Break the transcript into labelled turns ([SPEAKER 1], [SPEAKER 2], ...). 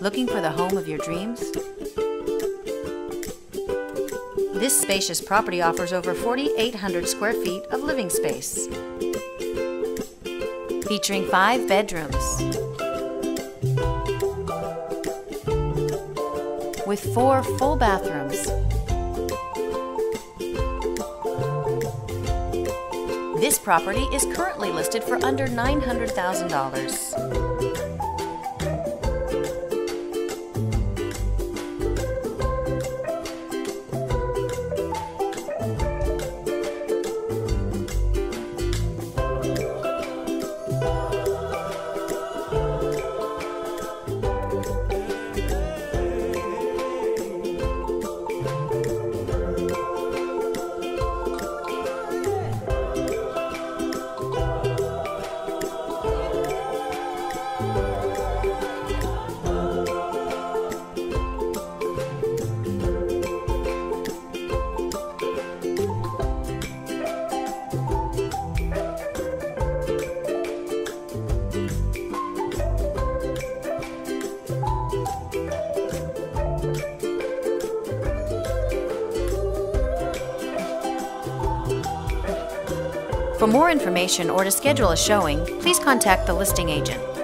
[SPEAKER 1] Looking for the home of your dreams? This spacious property offers over 4,800 square feet of living space, featuring 5 bedrooms with 4 full bathrooms. This property is currently listed for under $900,000. For more information or to schedule a showing, please contact the listing agent.